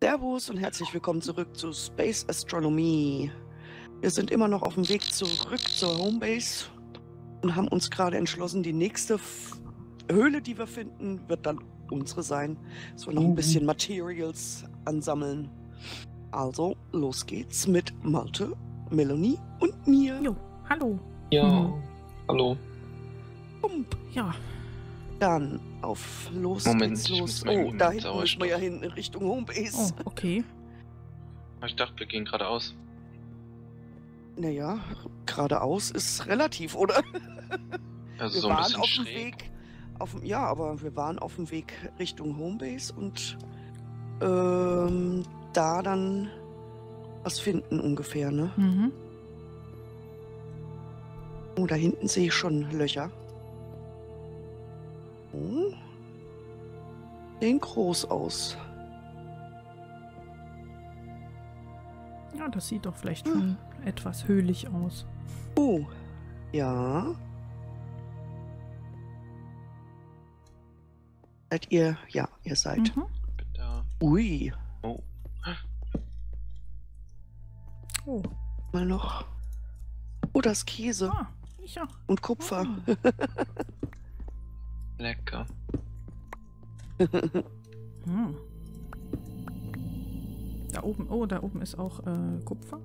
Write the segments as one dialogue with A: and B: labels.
A: Servus und herzlich willkommen zurück zu Space Astronomy. Wir sind immer noch auf dem Weg zurück zur Homebase und haben uns gerade entschlossen, die nächste Höhle, die wir finden, wird dann unsere sein. Dass wir noch ein bisschen Materials ansammeln. Also, los geht's mit Malte, Melanie und mir.
B: Jo, hallo.
C: Ja, hallo.
A: Pump.
B: Ja.
A: Dann auf los
C: Moment,
A: geht's
C: ich
A: los.
C: muss mal
A: Oh,
C: eben
A: da
C: mit
A: hinten müssen wir ja hin in Richtung
B: Oh,
A: Homebase.
B: okay.
C: Ich dachte, wir gehen geradeaus.
A: Naja, geradeaus ist relativ, oder?
C: Also
A: Wir
C: so ein
A: waren
C: bisschen
A: auf dem
C: schräg.
A: Weg, ja, aber wir waren auf dem Weg Richtung Homebase und da dann was finden ungefähr, ne?
B: Mhm.
A: Oh, da hinten sehe ich schon Löcher. Oh. Sehen groß aus.
B: Ja, das sieht doch vielleicht schon etwas höhlich aus.
A: Oh, ja. Seid ihr? Ja, ihr seid.
B: Mhm.
C: Bin da.
A: Ui,
C: Oh.
B: Oh.
A: mal noch. Oh, das ist Käse
B: Ah, ja.
A: und Kupfer.
C: Lecker.
B: Hm. Da oben, oh, da oben ist auch Kupfer.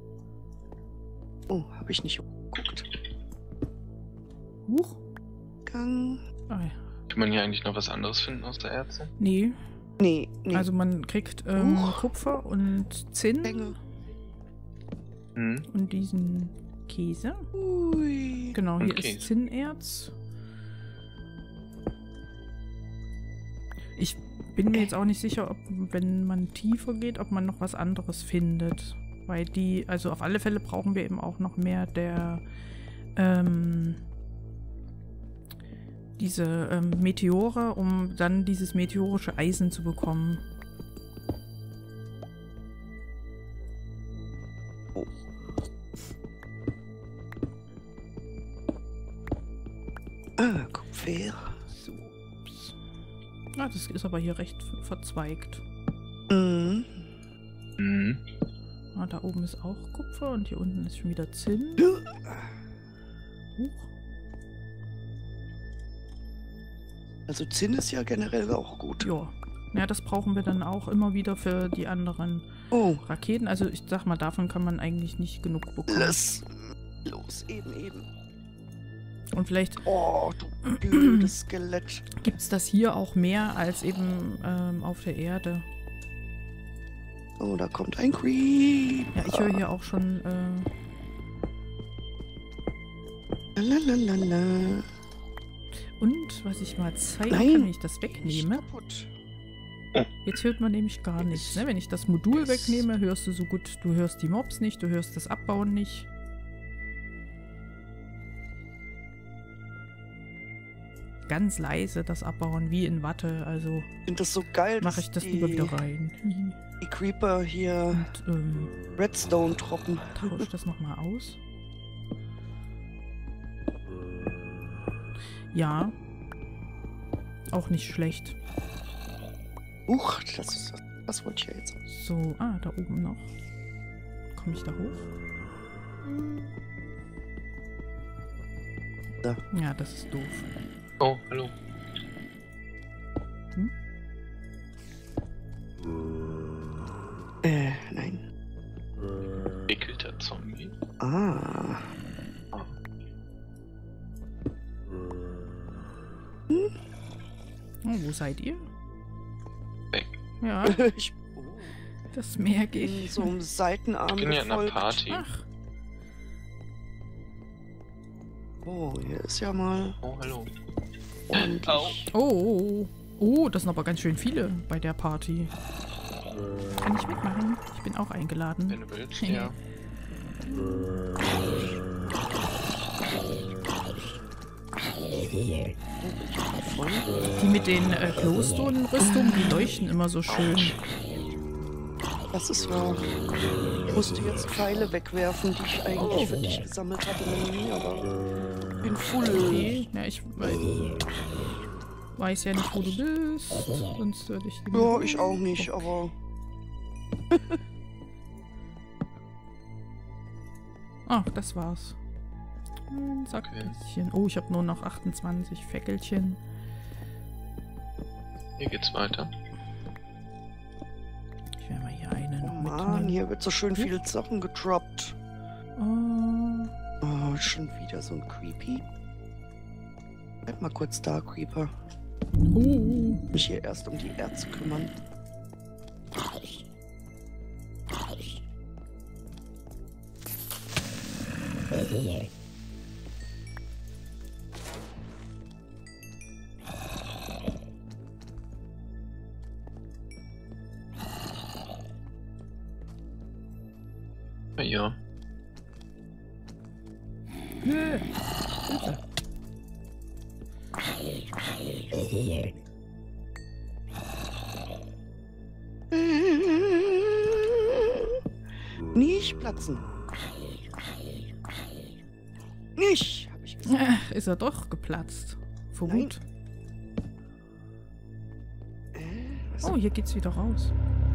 A: Oh, habe ich nicht geguckt.
B: Huch.
A: Gang.
B: Ah, ja.
C: Kann man hier eigentlich noch was anderes finden aus der Erze?
B: Nee,
A: Nee, nee.
B: also man kriegt
A: Huch.
B: Kupfer und Zinn
A: Länge.
C: Hm.
B: und diesen Käse.
A: Ui.
B: Genau, hier
C: Okay.
B: ist Zinnerz. Ich bin mir jetzt auch nicht sicher, ob, wenn man tiefer geht, ob man noch was anderes findet. Weil die, also auf alle Fälle brauchen wir eben auch noch mehr der, diese Meteore, um dann dieses meteorische Eisen zu bekommen.
A: Oh. Ah, Kupfer.
B: So. Ah, das ist aber hier recht verzweigt.
A: Mhm.
C: Mhm.
B: Ah, da oben ist auch Kupfer und hier unten ist schon wieder Zinn. Huch.
A: Also Zinn ist ja generell auch gut.
B: Ja. Ja, das brauchen wir dann auch immer wieder für die anderen
A: Oh,
B: Raketen. Also ich sag mal, davon kann man eigentlich nicht genug bekommen.
A: lass los, eben.
B: Und vielleicht
A: Oh, du blödes Skelett.
B: gibt es das hier auch mehr als eben auf der Erde.
A: Oh, da kommt ein Creep.
B: Ja, ich höre hier auch schon...
A: Lalalala.
B: Und was ich mal zeigen
A: Nein.
B: kann, wenn ich das wegnehme.
A: Kaputt.
B: Jetzt hört man nämlich gar nichts. Ne? Wenn ich das Modul wegnehme, hörst du so gut, du hörst die Mobs nicht, du hörst das Abbauen nicht. Ganz leise das Abbauen, wie in Watte. Also
A: Ich finde das so geil,
B: mache ich das lieber wieder rein.
A: die Creeper hier
B: Und
A: Redstone droppen.
B: tausche das nochmal aus. Ja. Auch nicht schlecht.
A: Huch, was wollte ich ja jetzt?
B: So, da oben noch. Komme ich da hoch?
A: Da.
B: Ja, das ist doof.
C: Oh, hallo.
A: Nein.
C: Wickelter Zombie.
A: Ah.
B: Oh, wo seid ihr?
C: Weg.
B: Ja,
A: Ich
B: das merke
A: bin
B: ich.
A: so einem Seitenarm
C: Ich bin ja in einer
A: gefolgt.
C: Party.
B: Ach,
A: Oh, hier ist ja mal
C: Oh, hallo.
A: ordentlich.
C: Au.
B: oh, das sind aber ganz schön viele bei der Party. Kann ich mitmachen? Ich bin auch eingeladen.
C: Wenn du willst, ja.
A: Voll.
B: Die mit den Glowstone-Rüstungen, die leuchten immer so schön.
A: Das ist wahr. Ich musste jetzt Pfeile wegwerfen, die ich eigentlich für dich gesammelt hatte, Melanie, aber bin full.
B: Okay, ja, ich weiß ja nicht, wo du bist. Sonst würde ich...
A: Ja, ich auch nicht, aber
B: Ach, das war's. Ein Sackbäschen. Oh, ich habe nur noch 28 Fäckelchen.
C: Hier geht's weiter.
B: Ich werde mal hier eine
A: Oh
B: noch
A: Mann,
B: mitnehmen.
A: hier wird so schön viel Sachen gedroppt.
B: Oh,
A: Oh, schon wieder so ein Creepy. Bleib mal kurz da, Creeper. Mich hier erst um die Erze kümmern.
C: Ja.
B: Nö. Bitte.
A: Nicht platzen. Nicht, hab ich gesagt.
B: Ist er doch geplatzt. Vor
A: Nein.
B: Wut.
A: Was?
B: Oh, hier geht's wieder raus.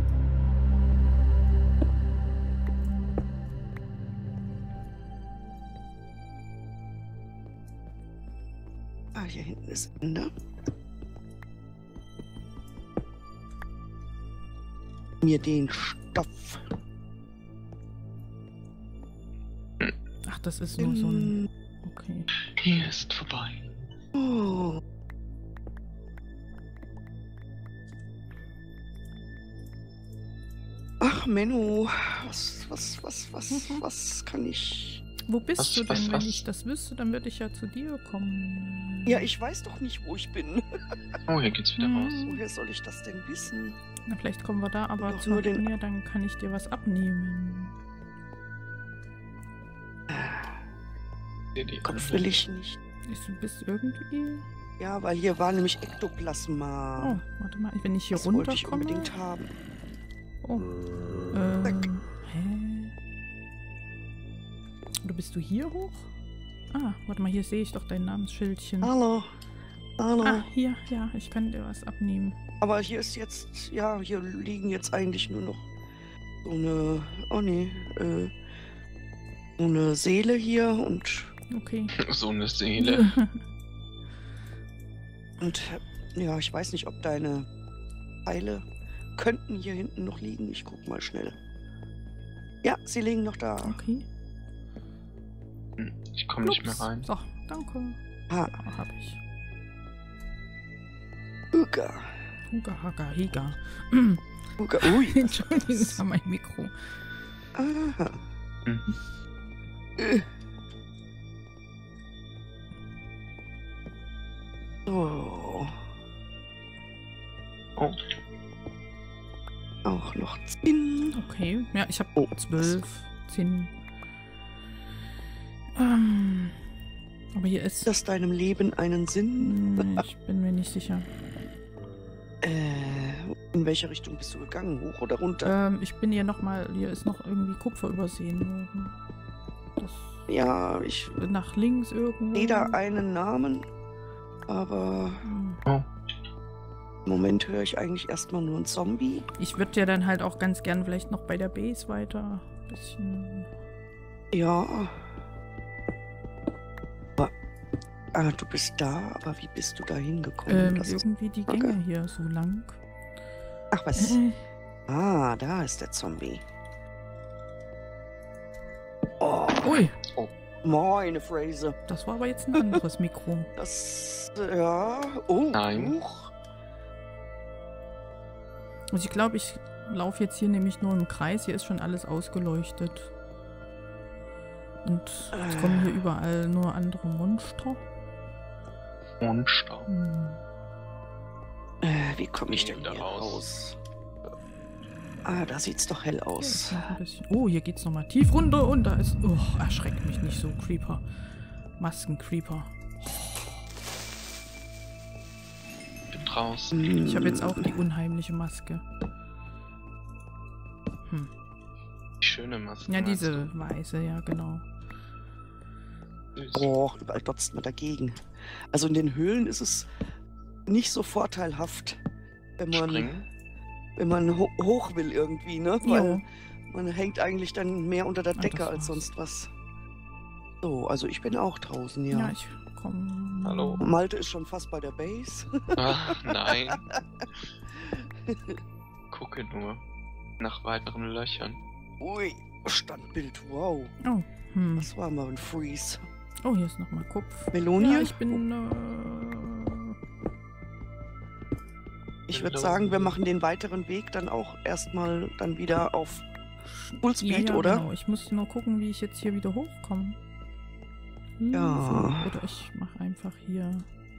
A: Ah, hier hinten ist Ende. Mir den Stoff.
B: Ach, das ist nur so ein... Okay.
C: Hier ist vorbei.
A: Oh. Ach, Menno, was kann ich...
B: Wo bist
C: Was,
B: du denn?
C: was,
B: Wenn
C: was?
B: ich das wüsste, dann würde ich ja zu dir kommen.
A: Ja, ich weiß doch nicht, wo ich bin.
C: Oh, hier geht's wieder raus.
A: Woher soll ich das denn wissen?
B: Na, vielleicht kommen wir da aber
A: Doch
B: zu
A: nur den-
B: mir, dann kann ich dir was abnehmen.
C: Hier die
A: Kopf will ich nicht.
B: Du bist irgendwie...
A: Ja, weil hier war nämlich Ektoplasma.
B: Oh, warte mal, wenn ich hier
A: das wollte ich
B: runterkomme...
A: unbedingt haben.
B: Oh.
A: Zack.
B: Hä? Oder bist du hier hoch? Ah, warte mal, hier sehe ich doch dein Namensschildchen.
A: Hallo. Hallo.
B: Ah, hier, ja, ich kann dir was abnehmen.
A: Aber hier ist jetzt, ja, hier liegen jetzt eigentlich nur noch so eine, oh nee, so eine Seele hier und
B: Okay.
C: So eine Seele.
A: ja, ich weiß nicht, ob deine Teile könnten hier hinten noch liegen. Ich guck mal schnell. Ja, sie liegen noch da.
B: Okay.
C: Ich komme nicht mehr rein.
B: So, danke.
A: Ha,
B: Hab ich.
A: Uga.
B: Huga, Haga, Higa.
A: Uga. Ui.
B: Entschuldigung, das war mein Mikro.
A: Aha.
C: Mhm.
A: So.
C: Oh,
A: Auch noch 10.
B: Okay, ja, ich habe
A: Oh,
B: 12, 10. Aber hier ist...
A: Das deinem Leben einen Sinn?
B: Ich bin mir nicht sicher.
A: In welche Richtung bist du gegangen? Hoch oder runter?
B: Ich bin hier nochmal... Hier ist noch irgendwie Kupfer übersehen worden. Das
A: Ja, ich
B: nach links irgendwo.
A: sehe da einen Namen, aber
B: Hm.
A: im Moment höre ich eigentlich erstmal nur einen Zombie.
B: Ich würde ja dann halt auch ganz gern vielleicht noch bei der Base weiter ein bisschen...
A: Ja. Du bist da, aber wie bist du da hingekommen? Das ist-
B: irgendwie die Gänge hier so lang.
A: Ach was. Da ist der Zombie. Oh,
B: Ui,
A: meine Phrase.
B: das war aber jetzt ein anderes Mikro.
A: Das, ja. Oh,
C: Nein.
A: Huch.
B: Also ich glaube, ich laufe jetzt hier nämlich nur im Kreis. Hier ist schon alles ausgeleuchtet. Und es kommen hier überall nur andere Monster.
C: Monster.
A: Wie komme ich
C: Wie
A: denn
C: da
A: hier
C: raus?
A: raus? Da sieht's doch hell
B: Hier
A: aus.
B: ist noch ein bisschen. Oh, hier geht's nochmal tief runter und da ist... Oh, erschreckt mich nicht so, Creeper. Maskencreeper.
C: Bin draußen.
B: Ich habe jetzt auch die unheimliche Maske.
C: Die schöne Maske.
B: Ja,
C: meinst
B: diese weiße, ja, genau.
C: du? Süß.
A: Oh, überall dotzt man dagegen. Also in den Höhlen ist es nicht so vorteilhaft, wenn man
C: Springen?
A: wenn man hoch will irgendwie, ne?
B: Jo.
A: Weil man hängt eigentlich dann mehr unter der
B: Ah,
A: Decke
B: das
A: als
B: war's.
A: sonst was. So, also ich bin auch draußen,
B: Ja,
A: ja.
B: ich komme.
C: Hallo.
A: Malte ist schon fast bei der Base.
C: Ach, nein. Gucke nur nach weiteren Löchern.
A: Ui, Standbild, wow.
B: Oh,
A: Das war mal ein Freeze.
B: Oh, hier ist nochmal Kupf.
A: Melonie?
B: Ja, ich bin.
A: Ich würde sagen, wir machen den weiteren Weg dann auch erstmal dann wieder auf Fullspeed,
B: ja,
A: oder?
B: Genau. Ich muss nur gucken, wie ich jetzt hier wieder hochkomme.
A: Ja.
B: Oder ich mache einfach hier.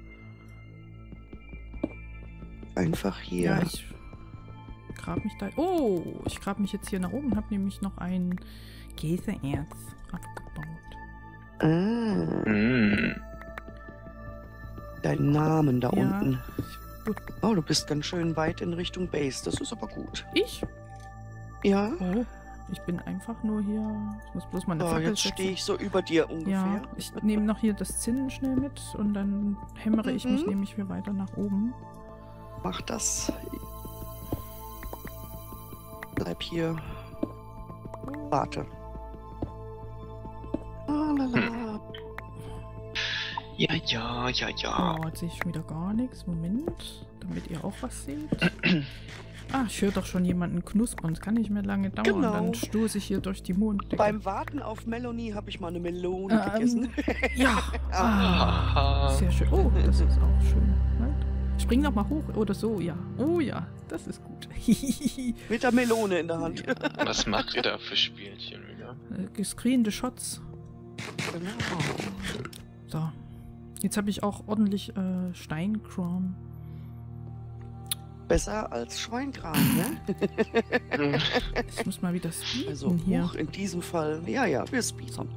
A: Einfach hier.
B: Ja, ich grab mich da. Oh, ich grab mich jetzt hier nach oben und habe nämlich noch ein Käseerz abgebaut.
C: Mm.
A: Dein Namen da
B: Ja.
A: unten. Oh, du bist ganz schön weit in Richtung Base. Das ist aber gut.
B: Ich?
A: Ja.
B: Oh, ich bin einfach nur hier. Ich muss bloß meine
A: So,
B: Fackel
A: jetzt
B: setzen.
A: stehe ich so über dir ungefähr.
B: Ja, ich nehme noch hier das Zinnen schnell mit und dann hämmere ich mich nämlich hier weiter nach oben.
A: Mach das. Bleib hier. Warte. Lalala.
C: Ja, ja, ja, ja.
B: Oh, jetzt sehe ich schon wieder gar nichts. Moment, damit ihr auch was seht. Ah, ich höre doch schon jemanden knuspern. Es kann nicht mehr lange dauern.
A: Genau.
B: Dann stoße ich hier durch die Monddecke.
A: Beim Warten auf Melanie habe ich mal eine Melone gegessen.
B: Ja. Ah,
C: Haha.
B: sehr schön. Oh, das ist auch schön. Halt. Spring noch mal hoch. Oder so, ja. Oh ja, das ist gut.
A: Mit der Melone in der Hand.
C: Was macht ihr da für Spielchen wieder?
B: Gescreente Shots.
A: Genau.
B: So. Jetzt habe ich auch ordentlich Steinkram.
A: Besser als Schweinkram, ne?
B: Ich muss mal wieder speeden
A: Also
B: hier.
A: hoch in diesem Fall. Ja, ja, wir speeden.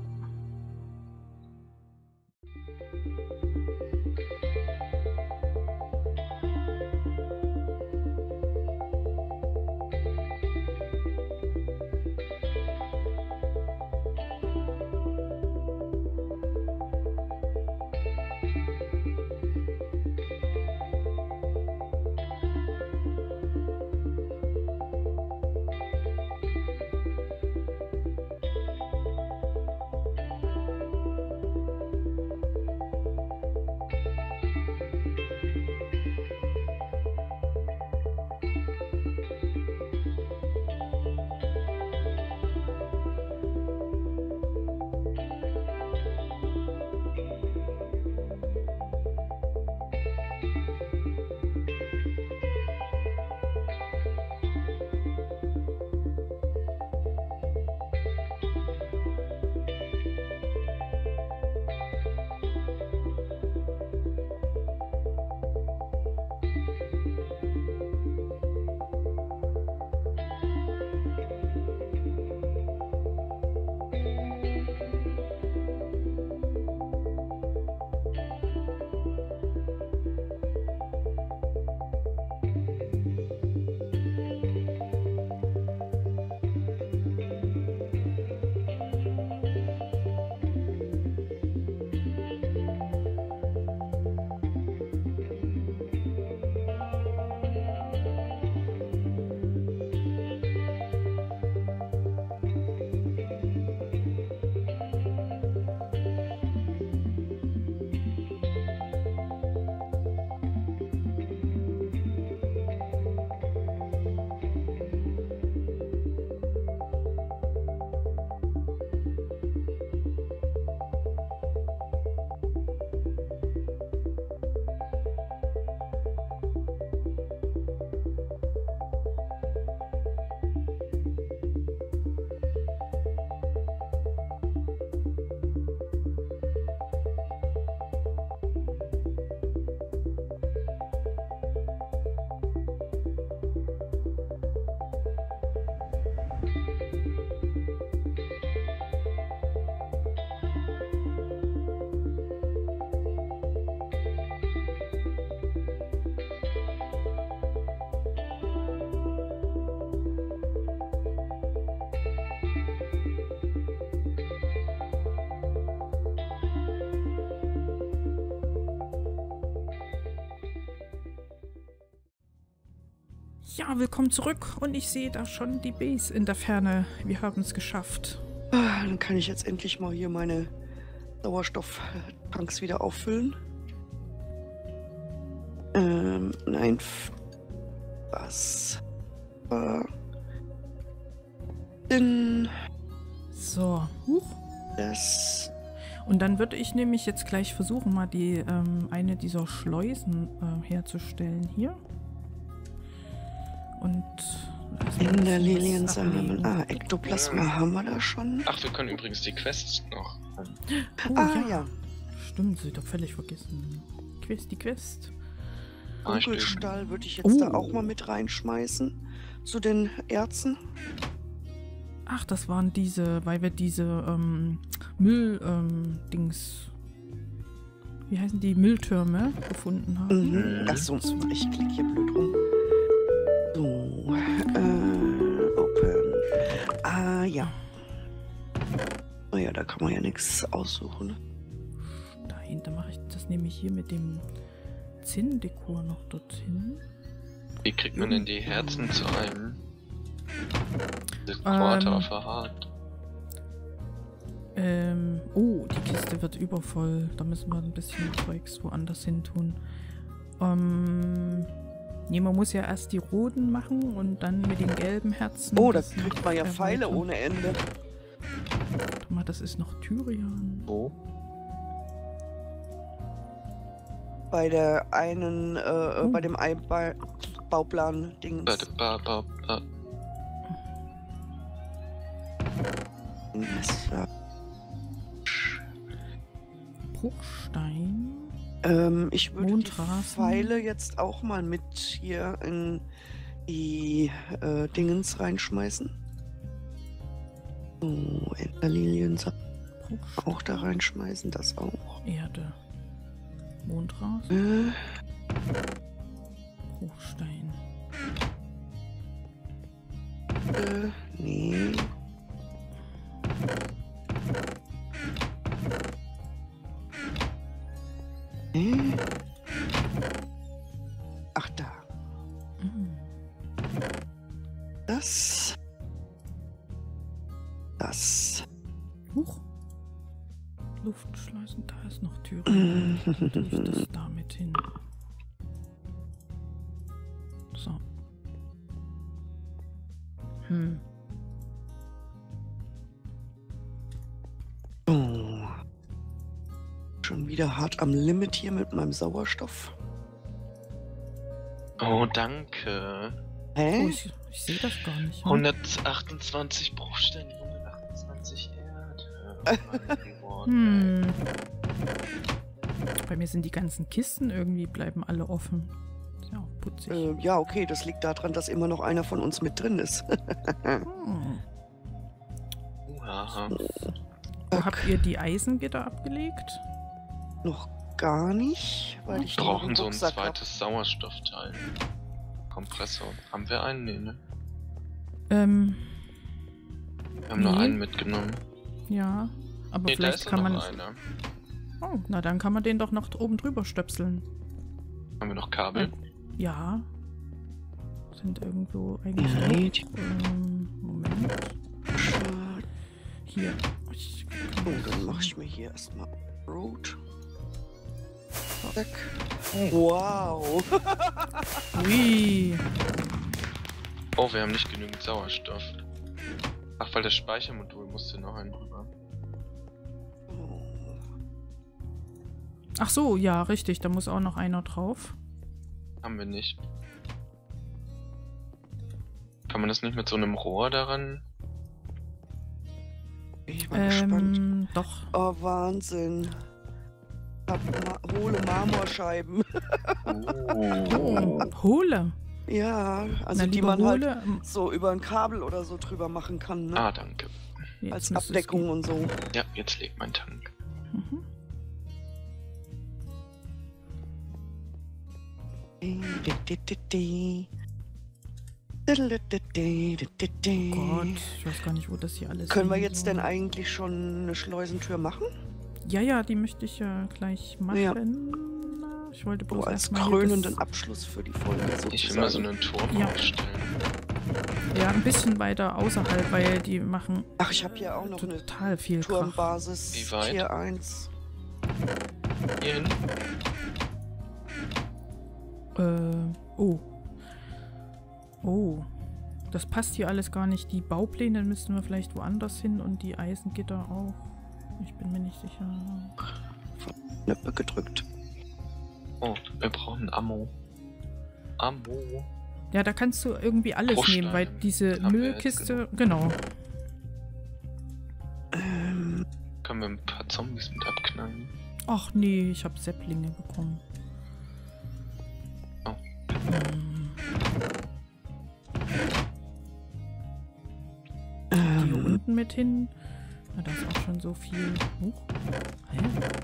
B: Ja, willkommen zurück. Und ich sehe da schon die Base in der Ferne. Wir haben es geschafft.
A: Dann kann ich jetzt endlich mal hier meine Sauerstofftanks wieder auffüllen. Nein. Was? Denn
B: So. Huch.
A: das.
B: Und dann würde ich nämlich jetzt gleich versuchen, mal die eine dieser Schleusen herzustellen hier. Und
A: In der Liliensamen. Ah, Ektoplasma haben wir da schon.
C: Ach, wir können übrigens die Quests noch.
B: Oh,
A: Ah ja.
B: Stimmt, sie doch völlig vergessen. Die Quest.
A: Dunkelstall würde ich jetzt da auch mal mit reinschmeißen. Zu den Ärzten.
B: Ach, das waren diese, weil wir diese Müll-Dings. Wie heißen die? Mülltürme gefunden haben.
A: Achso, ich klicke hier blöd rum. So, open. Ah, ja. Oh ja, da kann man ja nichts aussuchen.
B: Dahinter mache ich das nämlich hier mit dem Zinn-Dekor noch dorthin.
C: Wie kriegt man denn die Herzen zu einem? Das Quarter verharrt.
B: Oh, die Kiste wird übervoll. Da müssen wir ein bisschen Zeugs woanders hin tun. Nee, man muss ja erst die roten machen und dann mit den gelben Herzen.
A: Oh, da
B: das noch
A: kriegt man ja Pfeile
B: erweitern.
A: ohne Ende.
B: Warte mal, das ist noch Tyrian.
C: Wo?
A: Bei der einen, bei dem Bauplan-Dings.
B: Bruchstein.
A: Ich würde die
B: Mondrasen.
A: Pfeile jetzt auch mal mit hier in die Dingens reinschmeißen. So, Enderlilien auch da reinschmeißen, das auch.
B: Erde. Mondrasen. Bruchstein.
A: Nee. Ach, da. Das.
B: Huch. Luftschleusen, da ist noch Tyrian. Tue ich das damit hin. So.
A: Oh. Schon wieder hart am Limit hier mit meinem Sauerstoff.
C: Oh, danke.
B: Oh,
A: Hä?
B: ich sehe das gar nicht.
C: 128 Bruchsteine, 128 Erde.
B: Bei mir sind die ganzen Kisten irgendwie, bleiben alle offen. Ist ja auch putzig.
A: Ja, okay, das liegt daran, dass immer noch einer von uns mit drin ist.
C: Aha.
B: Wo habt ihr die Eisengitter abgelegt?
A: Noch gar nicht, weil
C: Wir
A: ich noch
C: brauchen
A: einen
C: so ein
A: Rucksack hab.
C: zweites Sauerstoffteil. Kompressor. Haben wir einen? Nee, ne? Wir haben nur einen mitgenommen.
B: Ja, aber
C: Nee, da
B: vielleicht
C: ist
B: kann man...
C: noch einer.
B: Oh, na dann kann man den doch noch oben drüber stöpseln.
C: Haben wir noch Kabel?
B: Ja. Sind irgendwo eigentlich
A: Nee,
B: Moment. Hier.
A: Oh, dann mache ich mir hier erstmal Root. Zack. Wow.
B: Ui.
C: Oh, wir haben nicht genügend Sauerstoff. Ach, weil das Speichermodul musste noch einen drüber.
B: Ach so, ja, richtig. Da muss auch noch einer drauf.
C: Haben wir nicht. Kann man das nicht mit so einem Rohr daran?
A: Ich bin gespannt.
B: Doch.
A: Oh, Wahnsinn. Ich hab hohle Marmorscheiben.
B: Oh, Hohle.
A: Ja, also
B: Na,
A: die
B: lieber
A: man halt
B: Hohle.
A: so über ein Kabel oder so drüber machen kann, ne?
C: Ah, danke.
B: Jetzt
A: Als
B: müsste es
A: Abdeckung
B: gehen.
A: und so.
C: Ja, jetzt legt mein Tank.
B: Mhm. Gott, ich weiß gar nicht, wo das hier alles
A: Können wir
B: hin
A: jetzt
B: soll.
A: denn eigentlich schon eine Schleusentür machen?
B: Ja, die möchte ich ja gleich machen.
A: Ja.
B: Ich wollte
A: So
B: bloß
A: als
B: erstmal
A: krönenden Abschluss für die Folge
C: Ich will mal so
A: sozusagen.
C: einen Turm aufstellen.
B: Ja, ein bisschen weiter außerhalb, weil die machen
A: Ach, ich habe hier auch noch eine
B: total viel Krach.
A: Turmbasis
C: Wie weit?
A: Tier 1.
C: Hierhin?
B: Oh. Oh. Das passt hier alles gar nicht. Die Baupläne müssten wir vielleicht woanders hin und die Eisengitter auch. Ich bin mir nicht sicher.
A: Knöpfe gedrückt.
C: Oh, wir brauchen Ammo. Ammo.
B: Ja, da kannst du irgendwie alles
C: Bruchsteine
B: nehmen, weil diese
C: haben wir jetzt
B: Müllkiste... Genau.
C: Können wir ein paar Zombies mit abknallen?
B: Ach nee, ich habe Säpplinge bekommen.
C: Oh.
B: Hier unten mit hin. Na, da ist auch schon so viel. Huch. Hä?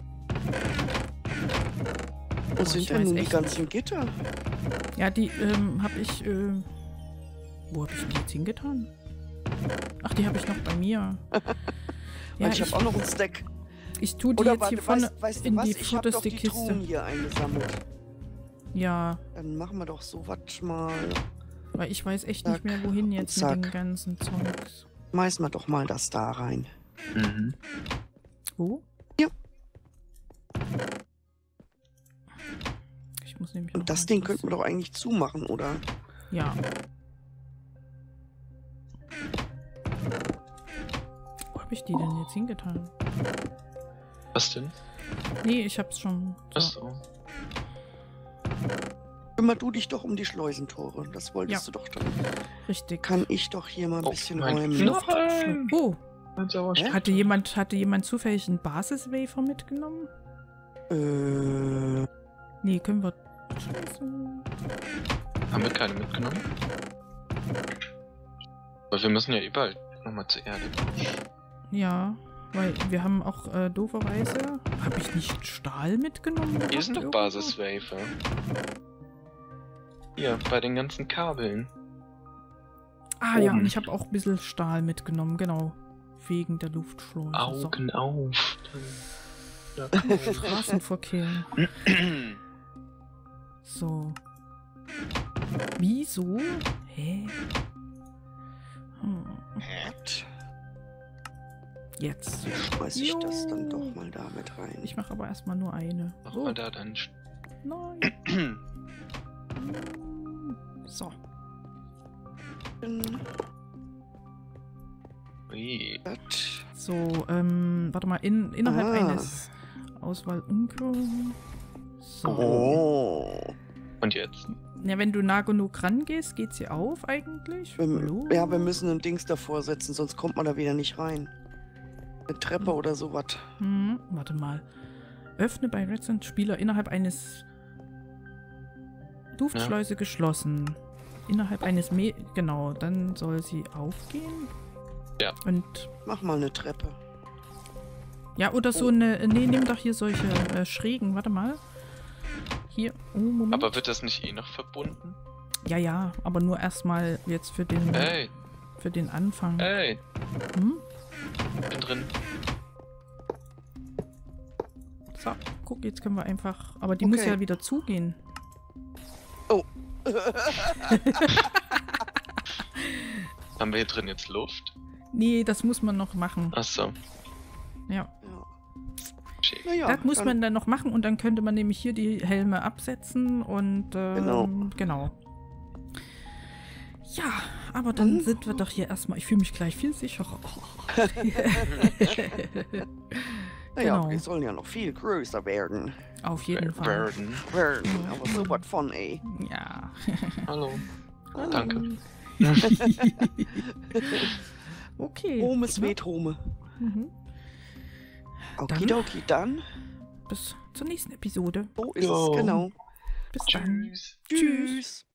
A: Wo
B: ich
A: sind denn
B: weiß
A: nun die
B: echt
A: ganzen Gitter?
B: Ja, die habe ich... wo habe ich die jetzt hingetan? Ach, die habe ich noch bei mir.
A: Weil ich habe auch noch ein Stack.
B: Ich tue die
A: Oder
B: jetzt
A: warte,
B: hier vorne
A: weißt du
B: in
A: was?
B: die
A: Ich habe doch
B: vorderste
A: die Truhen
B: Kiste.
A: hier eingesammelt.
B: Ja,
A: Dann machen wir doch so was mal.
B: weil ich weiß echt
A: Zack.
B: nicht mehr, wohin jetzt mit
A: Zack.
B: den ganzen Zeugs.
A: Schmeißen wir doch mal das da rein.
C: Mhm.
B: Wo?
A: Ja.
B: Ich muss nämlich
A: Und
B: noch
A: das
B: mal
A: Ding
B: dies-
A: könnten wir doch eigentlich zumachen, oder?
B: Ja. Wo habe ich die denn jetzt hingetan?
C: Was denn?
B: Nee, ich hab's schon. So.
C: Achso.
A: Kümmer du dich doch um die Schleusentore. Das wolltest
B: Ja.
A: du doch tun.
B: Richtig.
A: Kann ich doch hier mal ein
C: Oh,
A: bisschen
C: mein
A: räumen.
C: Nein!
B: Oh,
C: Mein Sauerstoff.
A: Hä?
B: hatte jemand zufällig einen Basis-Wafer mitgenommen? Nee, können wir... Scheiße.
C: Haben wir keine mitgenommen? Weil wir müssen ja überall nochmal zur Erde.
B: Ja, weil wir haben auch dooferweise... Habe ich nicht Stahl mitgenommen?
C: Hier sind
B: Irgendwo?
C: Basis-Wafer. Hier, bei den ganzen Kabeln.
B: Ah ja,
C: Oben.
B: und ich habe auch ein bisschen Stahl mitgenommen, genau. Wegen der Luftschleuse.
C: Augen auf. Ja,
B: So. Straßenverkehr. So. Wieso? Hä? Jetzt.
A: Schmeiß ich das
B: Jo.
A: dann doch mal da mit rein.
B: Ich mache aber erstmal nur eine.
C: Mach
B: Oh,
C: mal da dann.
B: nein. So.
C: Ui.
B: So, warte mal, innerhalb
A: Ah.
B: eines Auswahl umkehren. So.
A: Oh.
C: Und jetzt?
B: Ja, wenn du nah genug rangehst, geht sie auf eigentlich. Hallo?
A: Ja, wir müssen ein Dings davor setzen, sonst kommt man da wieder nicht rein. Eine Treppe oder sowas.
B: Warte mal. Öffne bei Redstone Spieler innerhalb eines Duftschleuse geschlossen. Innerhalb eines genau, dann soll sie aufgehen.
C: Ja.
B: Und
A: Mach mal eine Treppe.
B: ja, oder so eine. Nee, nimm doch hier solche schrägen. Warte mal. Hier. Oh, Moment.
C: Aber wird das nicht eh noch verbunden?
B: Ja, aber nur erstmal jetzt für den
C: Ey,
B: für den Anfang.
C: ey,
B: Hm?
C: bin drin.
B: So, guck, jetzt können wir einfach. Aber die
A: Okay.
B: muss ja wieder zugehen.
A: Oh.
C: Haben wir hier drin jetzt Luft?
B: Nee, das muss man noch machen.
C: Achso.
B: Ja.
A: Ja.
C: Schick.
A: Naja,
B: Das muss man dann noch machen und dann könnte man nämlich hier die Helme absetzen und genau. Ja, aber dann sind wir doch hier erstmal. Ich fühle mich gleich viel sicherer.
A: Naja,
B: genau.
A: wir sollen ja noch viel größer werden.
B: Auf jeden Fall.
C: Werden.
A: Aber so was von, ey.
B: Ja.
C: Hallo.
B: Hallo.
C: Danke.
B: Okay.
A: Home es weht Home.
B: Mhm.
A: Okidoki, dann.
B: Bis zur nächsten Episode.
A: So ist
C: Jo.
A: es, genau.
B: Bis dann.
C: Tschüss.
A: Tschüss.